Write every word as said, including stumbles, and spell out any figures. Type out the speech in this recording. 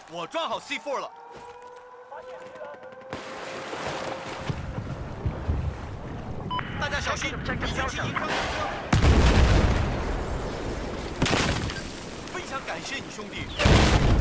我装好 C 四 了。大家小心，已经进行装甲车。非常感谢你，兄弟。